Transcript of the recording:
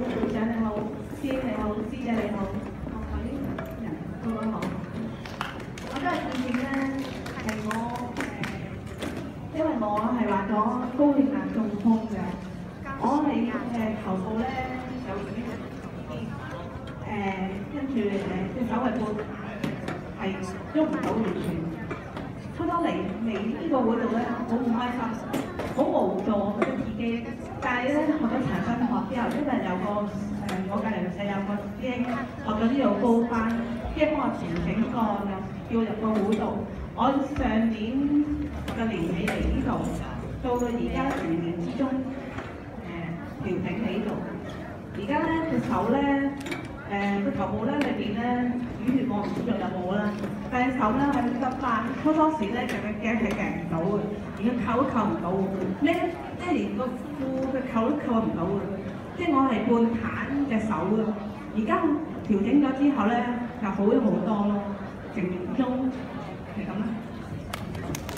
會長你好，師兄你好，師姐你好，各位人各位好。我今日見面咧係因為我係患咗高血壓中風嘅，我係頭部咧有跟住隻手係半係喐唔到完全。初初嚟呢個會度咧，好唔開心，好無助，覺得自己。但係咧學咗長生學之後，因為有個我隔離社有個師兄學咗呢度高班，師兄幫我調整過，又叫我入個會度。我上年嘅年尾嚟呢度，到到而家全年之中調整喺度。而家咧隻手咧個頭部咧裏邊咧淤血我唔知仲有冇啦，但係手咧係執翻，初時咧夾嘅係夾唔到嘅，連個扣都扣唔到嘅，即係連個褲嘅扣都扣唔到嘅，即係我係半攤隻手嘅。而家調整咗之後咧，就好咗好多咯，成年之中係咁啦。